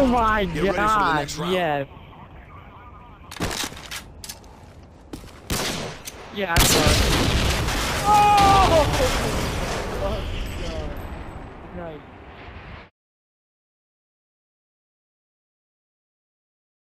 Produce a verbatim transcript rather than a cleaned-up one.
my Get god, yes. Yeah, I'm sorry. Oh!